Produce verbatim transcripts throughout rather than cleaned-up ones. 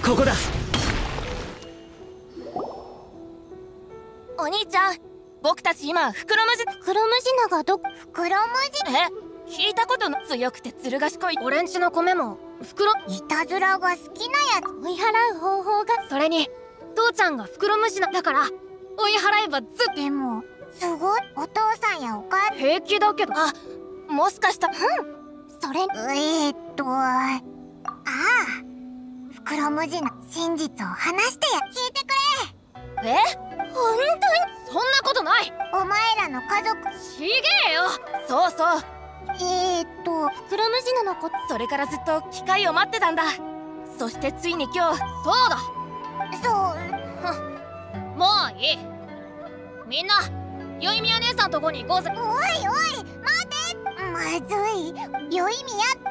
ここだ。 お兄ちゃん、僕たち今袋ムジ袋ムジナがど袋ムジえ聞いたことの強くてずる賢い俺んちの米も袋いたずらが好きなやつ追い払う方法がそれに父ちゃんが袋ムジナだから追い払えばずっでもすごいお父さんやお母さん平気だけどあもしかしたらうんそれえー、っとああ袋ムジナ真実を話してや聞いてくれえ本当にそんなことないお前らの家族ちげえよそうそうえーっと袋ムジナの子それからずっと機会を待ってたんだそしてついに今日そうだそうもういいみんなよいみや姉さんとこに行こうぜおいおい待てまずいよいみや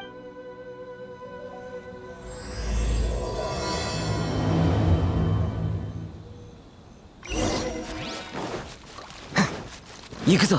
行くぞ。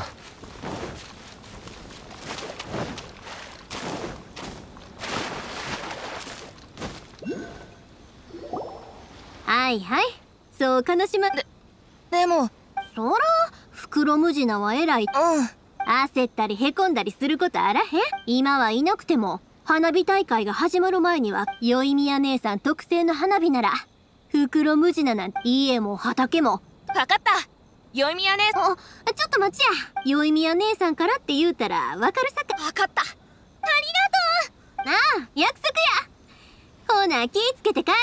はいはいそう悲しまででもそら袋ムジナは偉いうん焦ったりへこんだりすることあらへん今はいなくても花火大会が始まる前にはよいみや姉さん特製の花火なら袋ムジナなんて家も畑も分かったよいみや姉さんおちょっと待ちやよいみや姉さんからって言うたらわかるさか分かったありがとうああ約束やほな気ぃつけて帰り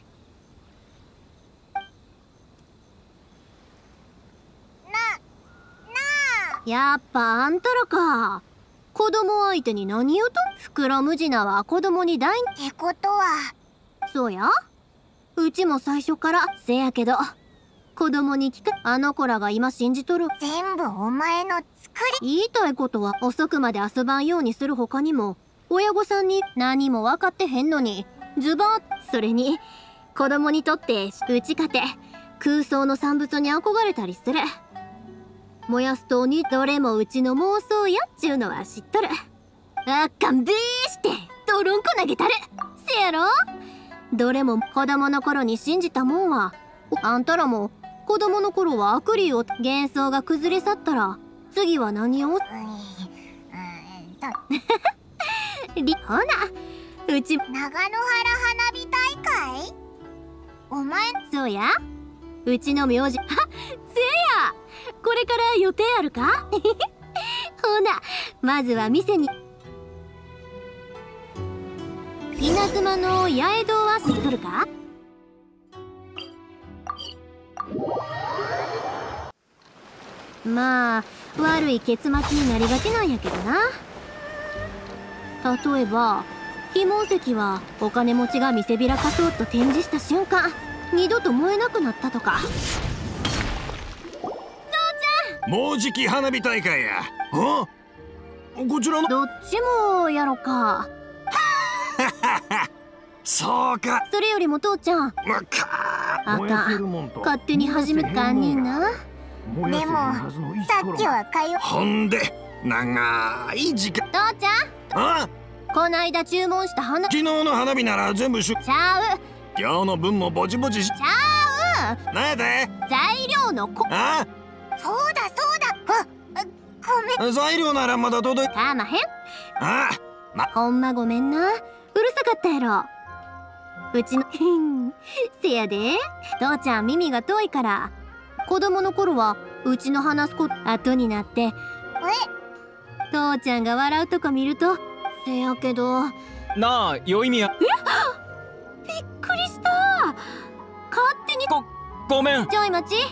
やっぱあんたらか子供相手に何言うと袋ムジナは子供に大ってことはそうやうちも最初からせやけど子供に聞くあの子らが今信じとる全部お前の作り言いたいことは遅くまで遊ばんようにする他にも親御さんに何も分かってへんのにズバッそれに子供にとってうちかて空想の産物に憧れたりする燃やすとにどれもうちの妄想やっちゅうのは知っとるあっかんべーしてドロンコ投げたるせやろどれも子供の頃に信じたもんはあんたらも子供の頃は悪理を幻想が崩れ去ったら次は何をうんうんりほなうち長野原花火大会お前そうやうちの名字あせやこれから予定あるかほなまずは店に稲妻の八重堂は知っとるかまあ悪い結末になりがちなんやけどな例えば非門石はお金持ちが見せびらかそうと展示した瞬間二度と燃えなくなったとかもうじき花火大会やあこちらのどっちもやろかそうかそれよりも父ちゃんわかあかん勝手に始めかんにんなでもさっきはかよほんで長い時間父ちゃんあこないだ注文した花昨日の花火なら全部しゅちゃう今日の分もぼちぼちしちゃうなんやで材料のこあそうだそうだあごめん材料ならまだ届いかまへんあまほんまごめんなうるさかったやろうちのせやで父ちゃん耳が遠いから子供の頃はうちの話すこと後になって父ちゃんが笑うとこ見るとせやけどなあよいみやびっくりした勝手にごごめんちょい待ち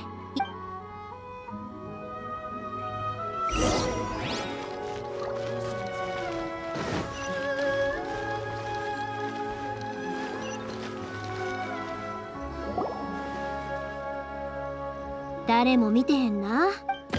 誰も見てへんな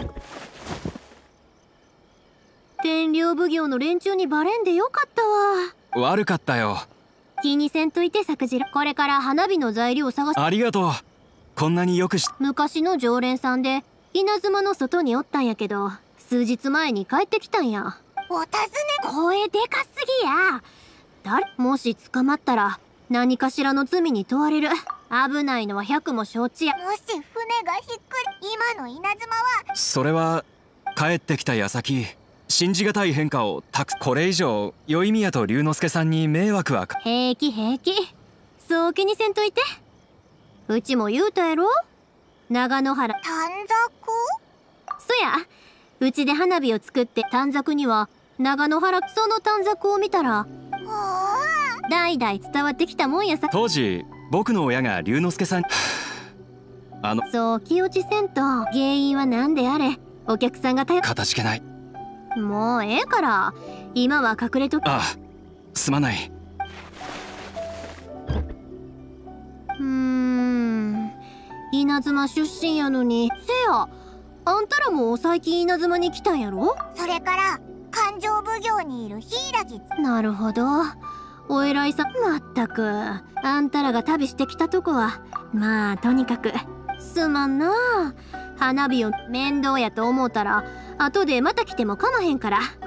天領奉行の連中にバレんでよかったわ悪かったよ気にせんといて作次郎これから花火の材料を探しありがとうこんなによくし昔の常連さんで稲妻の外におったんやけど数日前に帰ってきたんやお尋ね声でかすぎや誰もし捕まったら何かしらの罪に問われる。危ないのは百も承知や。 もし船がひっくり、今の稲妻は。 それは帰ってきた矢先信じがたい変化をたく。これ以上宵宮と龍之介さんに迷惑はか。 平気平気、そう気にせんといて。うちも言うたやろ、長野原。 短冊。 そや、うちで花火を作って短冊には長野原。その短冊を見たら代々伝わってきたもんやさ。 当時僕の親が龍之介さんあのそう気落ちせんと。原因は何であれお客さんが頼。 かたじけない。 もうええから今は隠れと。 ああ、すまない。 うーん、稲妻出身やのに。せや、あんたらも最近稲妻に来たんやろ。 それから勘定奉行にいる柊。 なるほど、お偉いさ。まったくあんたらが旅してきたとこはまあとにかくすまんな。花火を面倒やと思うたら後でまた来てもかまへんから。よか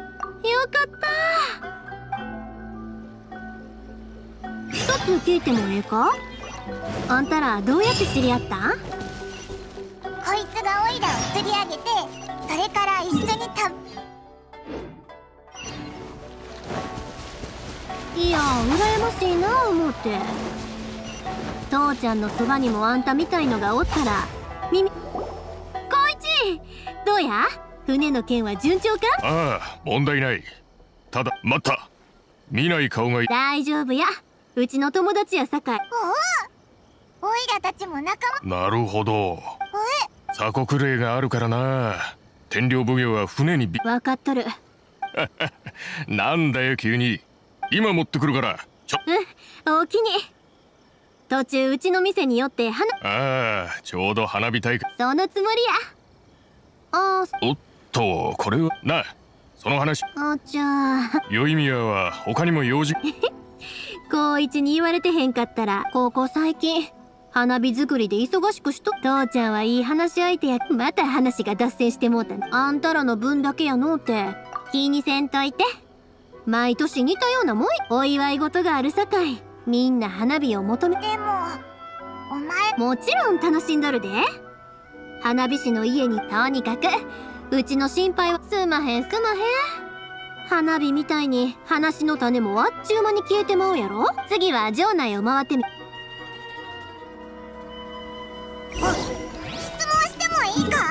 った。一つ聞いてもええか。あんたらどうやって知り合ったん。 こいつがオイラを釣り上げて、それから一緒にた。 いや羨ましいな思って。父ちゃんのそばにもあんたみたいのがおったら耳。こいちどうや、船の件は順調か。 ああ、問題ない。ただ待った、見ない顔がいい。 大丈夫や、うちの友達やさかい。 おお、オイラたちも仲間。 なるほど、鎖国令があるからな。天領奉行は船にび。 分かっとる。 なんだよ急に。今持ってくるから。ちょうん、おおきに。途中うちの店に寄って花。 ああ、ちょうど花火大会。 そのつもりや。あおっと、これはなあ、その話。 あじゃあ宵宮は他にも用事。 高一に言われてへんかったら、ここ最近花火作りで忙しくしと。父ちゃんはいい話し相手や。また話が脱線してもうた。あんたらの分だけやのうて気にせんといて。毎年似たようなもん。お祝い事があるさかいみんな花火を求め。 でもお前。 もちろん楽しんどるで。花火師の家に。とにかくうちの心配はすまへんすまへん。花火みたいに話の種もあっちゅう間に消えてまうやろ。次は城内を回ってみ。 質問してもいいか。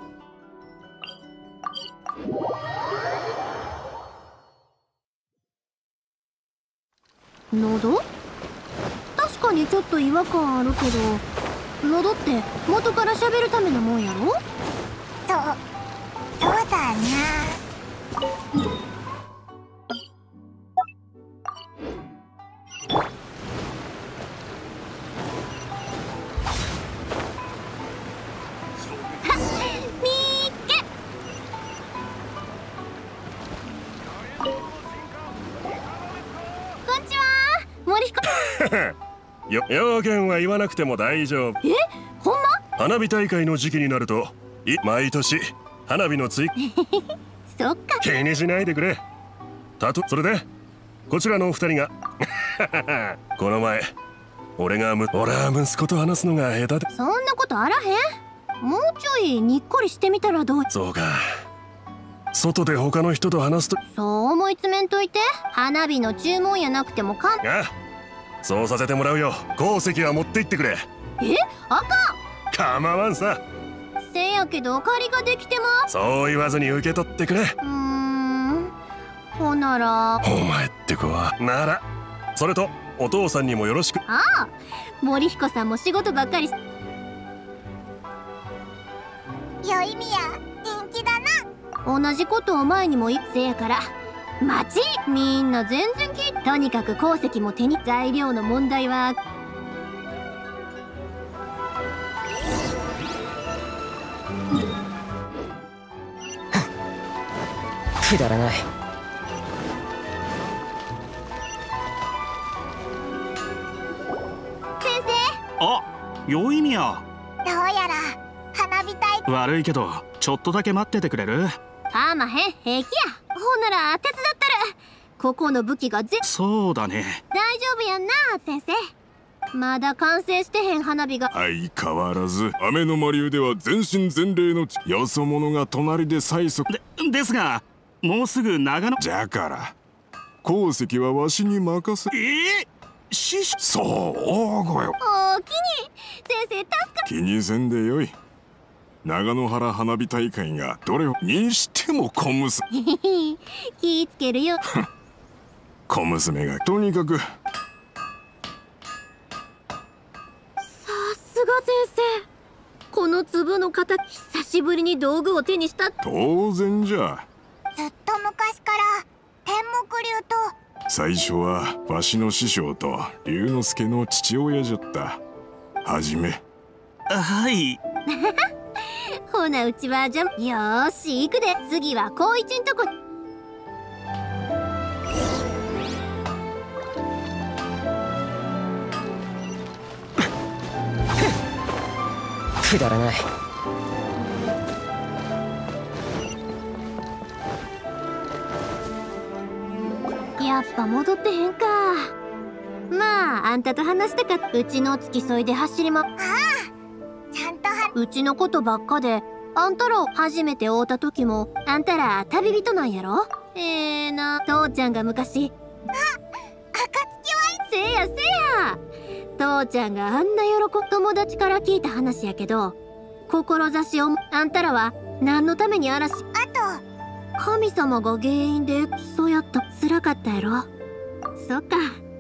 喉？確かにちょっと違和感あるけど、喉って元から喋るためのもんやろ。 そうそうだな。 よ要件は言わなくても大丈夫。 え、ほんま？ 花火大会の時期になるとい毎年花火の追そっか。 気にしないでくれ。たとそれでこちらのお二人がこの前俺がむ俺は息子と話すのが下手で。 そんなことあらへん。もうちょいにっこりしてみたらどう。 そうか、外で他の人と話すと。 そう思い詰めんといて。花火の注文やなくてもかん。 あそうさせてもらうよ。鉱石は持って行ってくれ。 え、あかん。 構わんさ。 せやけどお借りができてま。 そう言わずに受け取ってくれ。 うーん、ほなら。 お前って子はならそれとお父さんにもよろしく。 ああ、森彦さんも仕事ばっかり。 宵宮人気だな。 同じことを前にも言ってやから。待ち、みんな全然聞いて。とにかく鉱石も手に。材料の問題はくだらない。 先生。 あ、宵宮。 どうやら花火大会。 悪いけど、ちちょっとだけ待っててくれる？ かまへん、平気や。ほんなら手伝ったる。 ここの武器がぜ。 そうだね。 大丈夫やんな先生。まだ完成してへん花火が。 相変わらず雨の魔流では全身全霊のよそ者が隣で催促でですが、もうすぐ長野。 じゃから鉱石はわしに任せ。 ええー、師匠。 そう大声を。 おおきに先生助か。 気にせんでよい。長野原花火大会がどれをにしても小娘。 気ぃつけるよ。 小娘がとにかく。 さすが先生。この粒の形、久しぶりに道具を手にした。 当然じゃ。 ずっと昔から天目流と。 最初はわしの師匠と龍之介の父親じゃった。はじめ。 はい。 ほなうちはじゃ。よーし行くで。次は光一んとこ。 くだらない。 やっぱ戻ってへんか。まああんたと話したか。うちの付き添いで走りま。ああちゃんとは。 うちのことばっかで、あんたらを初めて会うた時もあんたら旅人なんやろ。ええー、な。父ちゃんが昔。 あ、暁はせやせや。父ちゃんがあんな喜ぶ。友達から聞いた話やけど、志をあんたらは何のために嵐。 あと神様が原因でそうやった。辛かったやろ。そっか。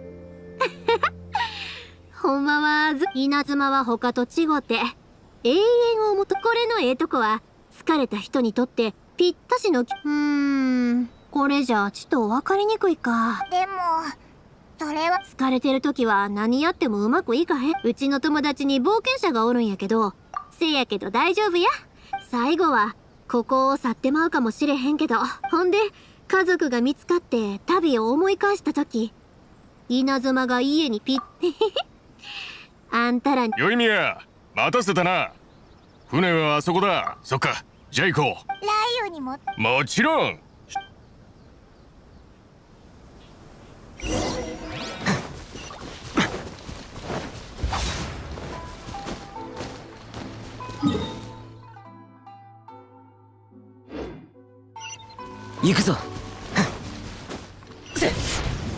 ほんまはず稲妻は他と違って永遠をもと。これのええとこは疲れた人にとってぴったしの。うーんこれじゃちと分かりにくいか。 でもそれは疲れてる時は何やってもうまくいかへん。うちの友達に冒険者がおるんやけど、せやけど大丈夫や。最後はここを去ってまうかもしれへんけど、ほんで家族が見つかって旅を思い返した時、稲妻が家にピッあんたらに。 よいみや待たせたな。船はあそこだ。そっかじゃあ行こう。 雷雨にも。 もちろん。 行くぞ。 ちっちゃす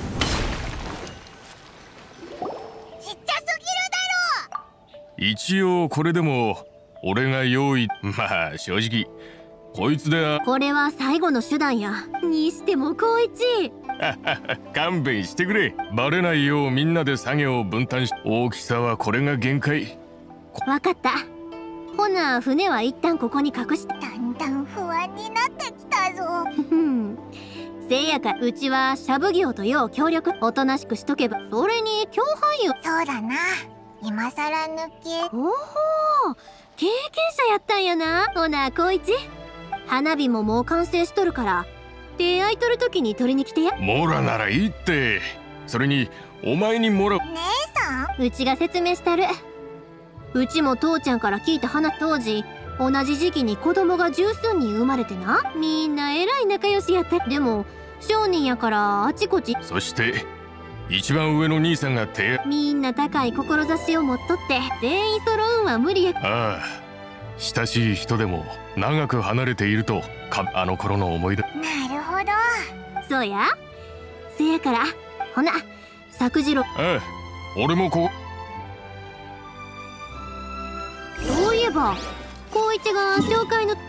ぎるだろ。 一応これでも俺が用意。まあ正直こいつでは。 これは最後の手段や。にしても光一。 勘弁してくれ。バレないようみんなで作業を分担し。大きさはこれが限界。 わかった。ほな船は一旦ここに隠して。 だんだん不安になってきたぞ。 せやかうちはシャブ業とよう協力。おとなしくしとけば。それに共犯よ。 そうだな。今さら抜け。 おお経験者やったんやな。ほな光一、花火ももう完成しとるから出会いとる時に取りに来てや。 モラならいいって。それにお前にもらう。 姉さん。 うちが説明したる。うちも父ちゃんから聞いた話。当時同じ時期に子供が十数人生まれてな。みんなえらい仲良しやった。でも商人やからあちこち。 そして一番上の兄さんが手。 みんな高い志を持っとって全員揃うんは無理や。 ああ親しい人でも長く離れているとか。あの頃の思い出。 なるほど。 そうや。せやからほな作次郎。 ああ俺もこそういえば光一が紹介の。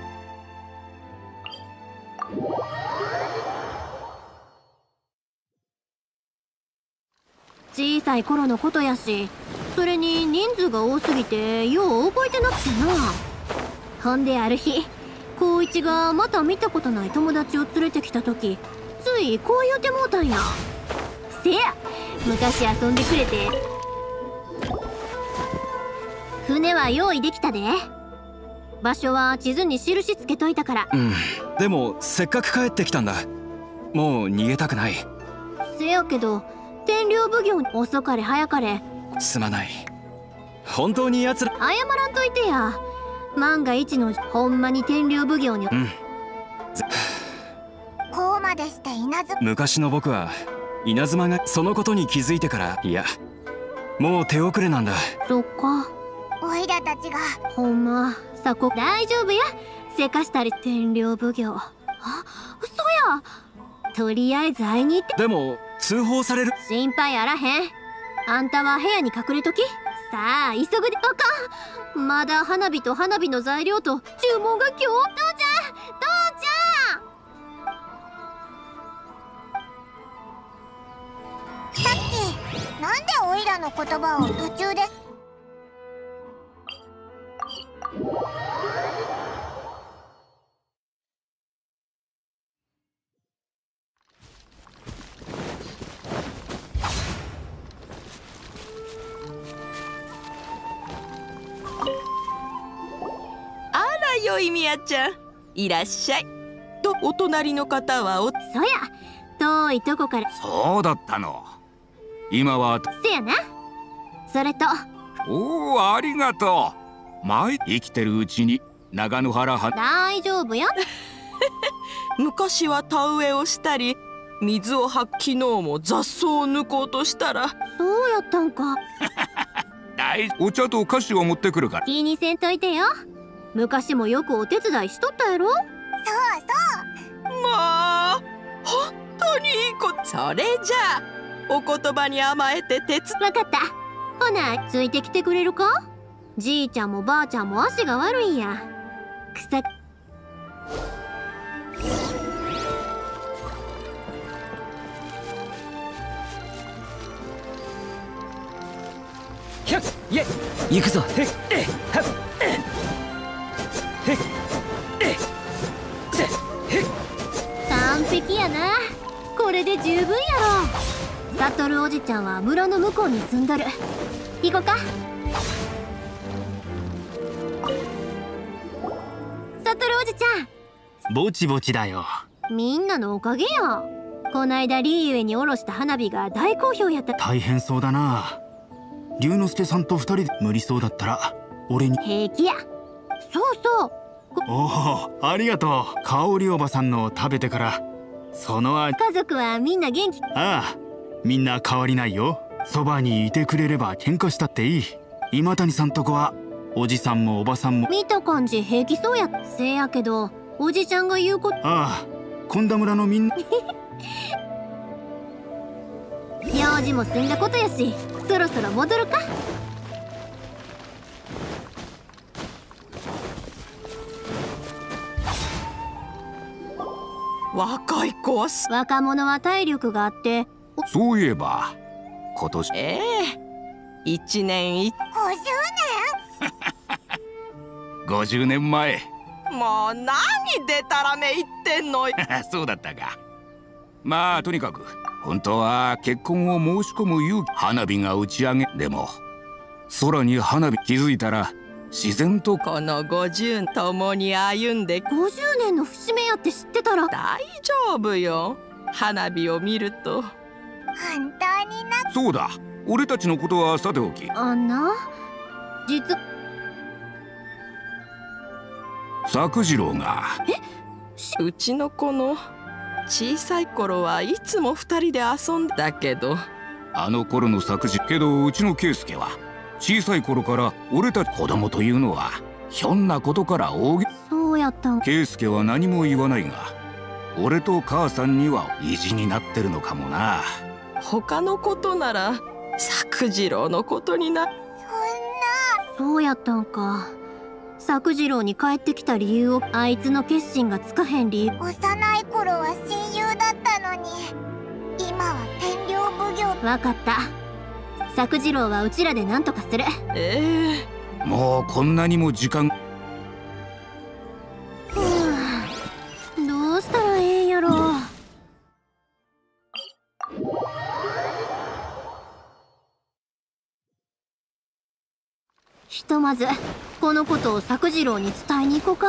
小さい頃のことやし、それに人数が多すぎてよう覚えてなくてな。ほんである日光一がまた見たことない友達を連れてきた時、ついこう言うてもうたんや。せや昔遊んでくれて。船は用意できたで。場所は地図に印つけといたから。 うん、でもせっかく帰ってきたんだ。もう逃げたくない。 せやけど天領奉行に遅かれ早かれ。 すまない。本当に奴ら。 謝らんといてや。万が一のほんまに天領奉行に。 うん。 こうまでして稲稲妻。 昔の僕は稲妻がそのことに気づいてから、いやもう手遅れなんだ。 そっか。 おいらたちが。 ほんまさこ大丈夫や。せかしたり天領奉行。あ、嘘や。とりあえず会いに行って。 でも通報される。 心配あらへん。あんたは部屋に隠れとき。さあ急ぐで。あかん、まだ花火と花火の材料と注文が今日。父ちゃん、父ちさっきなんでおいらの言葉を途中で。 よいみやちゃん、いらっしゃい。とお隣の方はお。 そや、遠いとこから。 そうだったの。今は。 せやな。それと。 おお、ありがとう。前生きてるうちに長野原は。 大丈夫や。 昔は田植えをしたり水を吐く昨日も雑草を抜こうとしたら。 そうやったんか。 大お茶と菓子を持ってくるから。 気にせんといてよ。昔もよくお手伝いしとったやろ。そうそう。 まあ本当にいいこと。それじゃあお言葉に甘えて手伝。 わかった。ほなついてきてくれるか。じいちゃんもばあちゃんも足が悪いんや。くさひゃっいえ行くぞ。へっえはっ完璧やな。これで十分やろ。サトルおじちゃんは村の向こうに住んどる。行こか。サトルおじちゃん。 ぼちぼちだよ。 みんなのおかげや。こないだリーユエにおろした花火が大好評やった。 大変そうだな。龍之介さんと二人で無理そうだったら俺に。 平気や。そうそう。 おお、ありがとう。香織おばさんのを食べてからその味。 家族はみんな元気。 ああ、みんな変わりないよ。そばにいてくれれば喧嘩したっていい。今谷さんとこはおじさんもおばさんも。 見た感じ平気そうや。せやけどおじちゃんが言うこと。 ああ、今田村のみんな用事も済んだことやし、そろそろ戻るか。 若い子は。 若者は体力があって。 そういえば今年。 ええ一年い。 ごじゅうねんごじゅうねんまえ。 もう何でたらめ言ってんの。 そうだったか。まあとにかく本当は結婚を申し込む勇気。花火が打ち上げ。でも空に花火気づいたら自然と。 このごじゅう共に歩んで。 ごじゅうねんの節目やって知ってたら。 大丈夫よ。花火を見ると。 本当にな。 そうだ、俺たちのことはさておき。 あんな実作次郎が。 え、うちの子の小さい頃はいつも二人で遊んだけど。 あの頃の作次けどうちの圭介は小さい頃から俺たち子供というのはひょんなことから大げ。 そうやったん。 圭介は何も言わないが俺と母さんには意地になってるのかもな。 他のことなら作次郎のことにな。 そんな。 そうやったんか。作次郎に帰ってきた理由をあいつの決心がつかへん理由。 幼い頃は親友だったのに今は天領奉行。 わかった。作次郎はうちらで何とかする。 ええー、もうこんなにも時間。 どうしたらええんやろ。ひとまずこのことを作次郎に伝えに行こうか。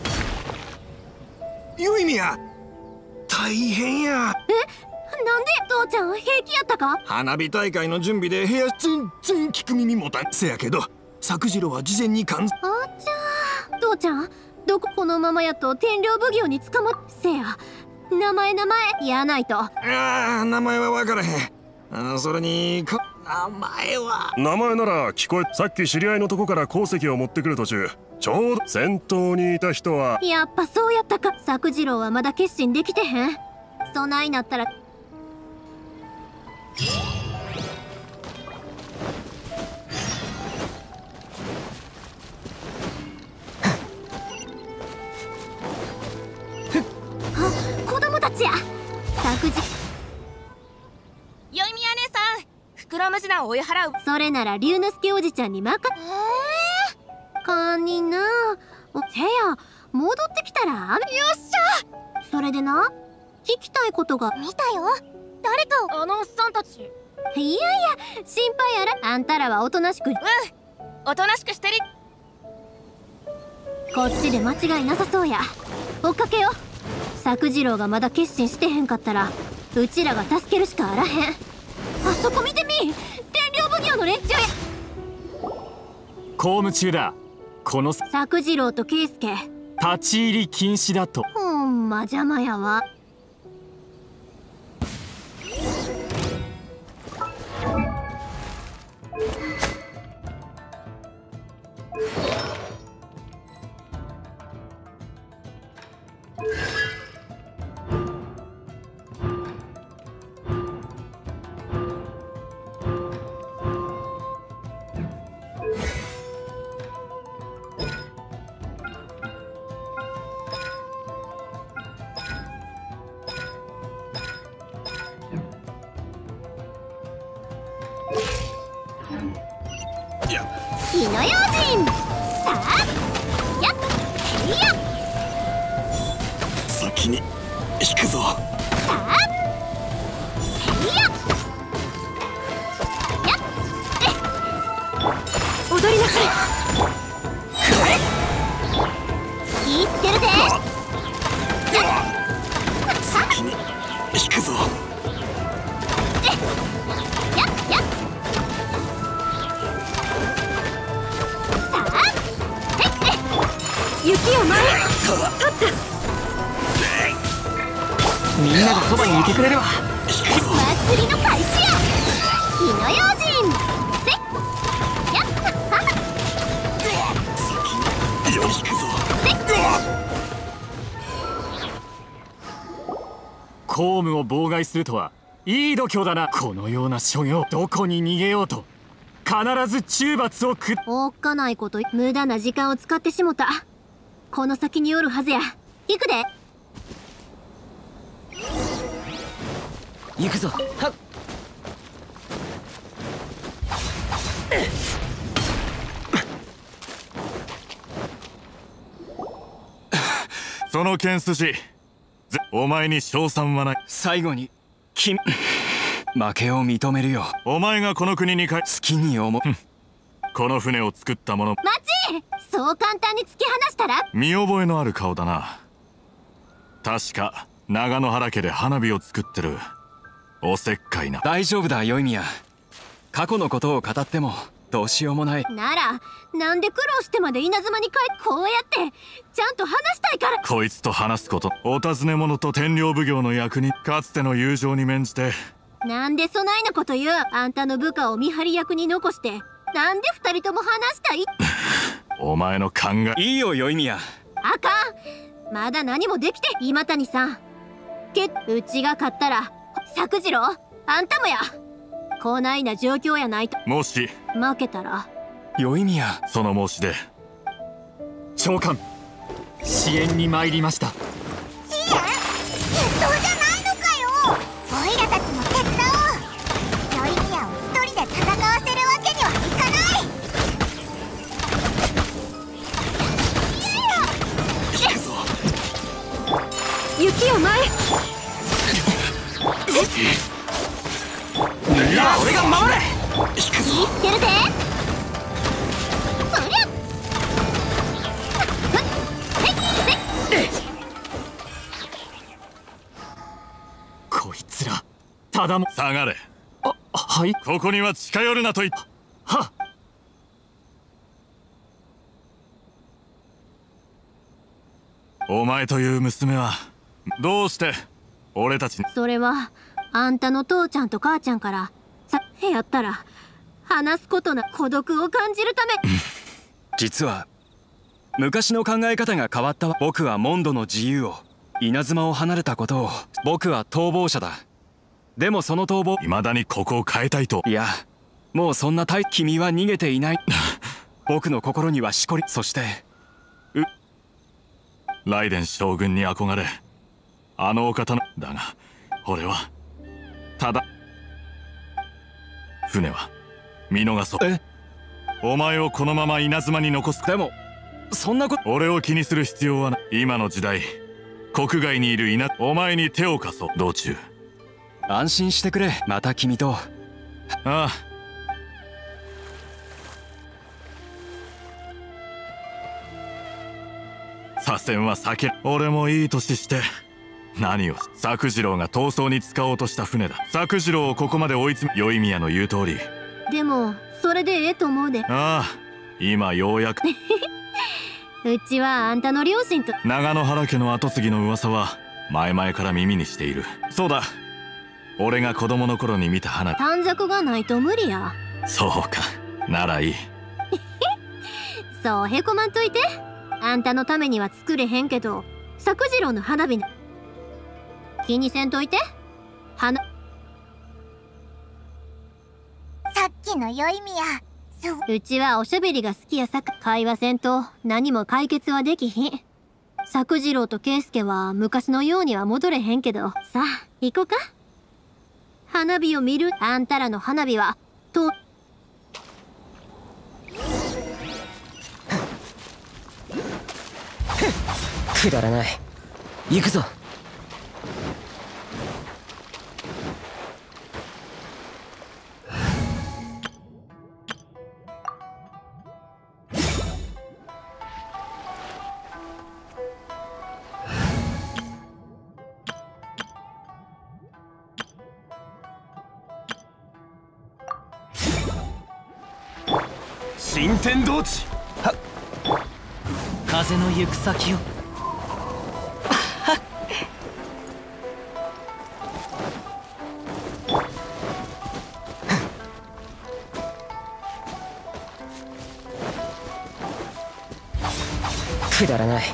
よいみや、大変や。 え、なんで？ど父ちゃんは平気やったか？ 花火大会の準備で部屋全然聞く耳もたんせやけど、作次郎は事前に感じ。 あちゃー、父ちゃんどここのままやと天領奉行に捕まっせや。名前名前やないと。 ああ、名前は分からへん。あ、それにか名前は名前なら聞こえ。さっき知り合いのとこから鉱石を持ってくる途中、ちょうど先頭にいた人は。 やっぱそうやったか。作次郎はまだ決心できてへん。そないなったら子供たちや。作次よいみや姉さん、袋無地な追い払う。 それなら龍之介おじちゃんに任せ。えー、かんにな。おせや、戻ってきたら。よっしゃ。それでな、聞きたいことが。 見たよ、誰か。あのおっさんたち。いやいや、心配あら。あんたらはおとなしく。うん、 おとなしくしてる。 こっちで間違いなさそうや。追っかけよ。作次郎がまだ決心してへんかったらうちらが助けるしかあらへん。あそこ見てみ、天領奉行の連中や。 公務中だ。この作次郎と圭介立ち入り禁止だと。 ほんま邪魔やわ。火の用心。さあ、やっやっ先に引くぞ。 さあ、やっやっえ踊りなさい。気ぃつけるで。 先に引くぞ。 やっやっ雪を前へ。 みんながそばにいてくれるわ。 祭りの開始や。火の用心。せっやっはっ先によ引くぞ。 公務を妨害するとはいい度胸だな。このような所業、どこに逃げようと必ず中罰をく。 おっかないこと、無駄な時間を使ってしもた。この先におるはずや。行くで。 行くぞ。はっその剣筋、お前に勝算はない。 最後に君負けを認めるよ。 お前がこの国に帰、好きに思う。 この船を作った者。 待ち、そう簡単に突き放したら。 見覚えのある顔だな。確か長野原家で花火を作ってるおせっかいな。 大丈夫だよいみや。過去のことを語ってもどうしようもない。 ならなんで苦労してまで稲妻に帰っ。こうやってちゃんと話したいから。 こいつと話すこと、お尋ね者と天領奉行の役にかつての友情に免じて。 なんでそないなこと言う。あんたの部下を見張り役に残してなんで二人とも話したいお前の考え。 いいよよいみや。 あかん、まだ何もできて。今谷さんけうちが勝ったら作次郎あんたもや。こないな状況やないと。 もし負けたらよいみや。 その申し出。 長官、支援に参りました。 支援？決闘じゃないのかよ。オイラたちも手伝おう。よいみやを一人で戦わせるわけにはいかない。 引くぞ。 雪を前へ。 みんなは俺が守れ。 引くぞ。 気ぃつけるで。そりゃこいつらただも下がれ。 あ、はい。 ここには近寄るなと言った。 はっ。 お前という娘はどうして俺たちに。 それはあんたの父ちゃんと母ちゃんからさやったら話すことな孤独を感じるため。 実は昔の考え方が変わったわ。僕はモンドの自由を、稲妻を離れたことを。僕は逃亡者だ。でもその逃亡、 未だにここを変えたいと。 いや、もうそんな大。君は逃げていない。僕の心にはしこり。そしてうライデン将軍に憧れ、あのお方の。だが俺はただ。船は見逃そう。 え、 お前をこのまま稲妻に残す。 でもそんなこと。 俺を気にする必要はない。今の時代国外にいる稲、お前に手を貸そう。道中安心してくれ。また君と。 ああ。左遷は避ける。俺もいい年して何を。作次郎が逃走に使おうとした船だ。作次郎をここまで追い詰め。宵宮の言う通り。 でもそれでええと思うで。 ああ、今ようやく。 うちはあんたの両親と。 長野原家の跡継ぎの噂は前々から耳にしている。そうだ、俺が子供の頃に見た花火。 短冊がないと無理や。 そうか、ならいい。 そうへこまんといて。あんたのためには作れへんけど、作次郎の花火気にせんといて。花さっきの宵宮、 うちはおしゃべりが好きやさか。会話せんと何も解決はできひん。作次郎と圭介は昔のようには戻れへんけど、さあ行こうか。花火を見る。あんたらの花火はと。 くだらない。行くぞ。 新天道地。 はっ。風の行く先を。くだらない。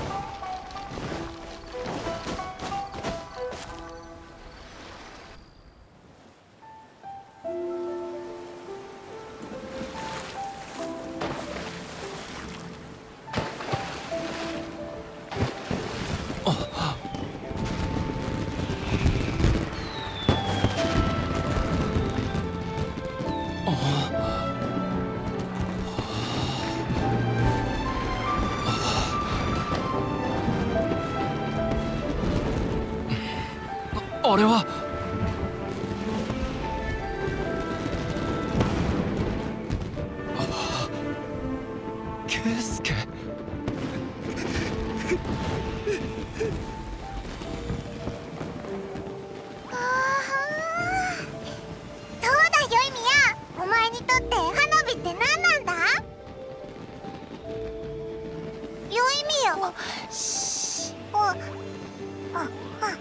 あれは。圭介。 そうだ宵宮、お前にとって花火って何なんだ。宵宮はしあああ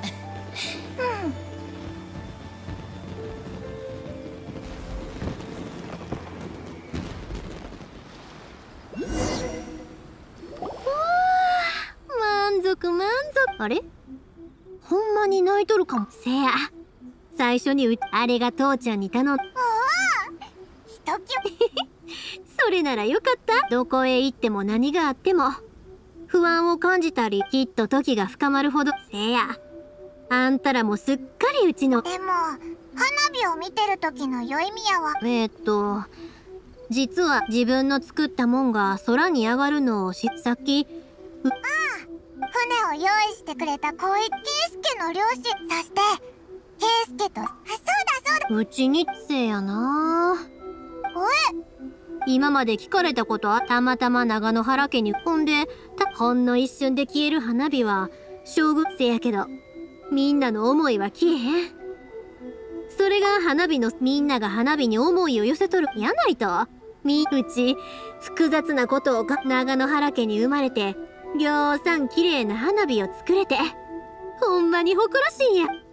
満足満足。あれ、ほんまに泣いとるかも。せや、最初にうあれが父ちゃんに頼ん。おお、 ひときそれならよかった。どこへ行っても何があっても不安を感じたり、きっと時が深まるほど。せや、あんたらもすっかりうちの。 でも花火を見てる時の宵宮は。 えー、っと実は自分の作ったもんが空に上がるのをしさっき。 ああ、船を用意してくれた小池圭介の両親、そして圭介と。あ、そうだそうだ。 うちにせやな。 え、 今まで聞かれたことはたまたま長野原家に。ほんでたほんの一瞬で消える花火は将軍せやけど、みんなの思いは消えへん。 それが花火のみんなが花火に思いを寄せとるやないと。みうち複雑なことをか長野原家に生まれてぎょうさん綺麗な花火を作れてほんまに誇らしいんや。